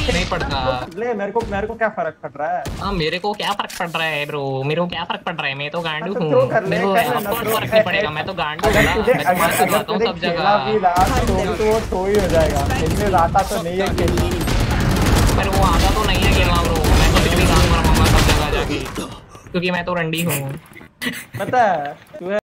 नहीं पड़ता। ले मेरे को क्या फर्क पड़ रहा है? हाँ मेरे को क्या फर्क पड़ रहा है ब्रो, मेरे को क्या फर्क पड़ रहा है, मैं तो गांडू तो हूँ। थ्रो कर मेरे ले, को कर ऑफ लेना कोर्स थ्रो। फर्क नहीं पड़ेगा, मैं तो गांडू हूँ अगर ना, तुझे मैं तो अगर मार अगर करवाता हूँ तुझे सब खेला भी जगह। ना तो वो थ्रो ही हो जाएगा। इनमें आता तो नहीं है खेलना। पर वो आता तो नहीं है खेलना ब्रो, मैं तो फिर भी काम करवाऊंगा सब जगह जाके, क्योंकि मैं तो रंडी हूँ। पता है तू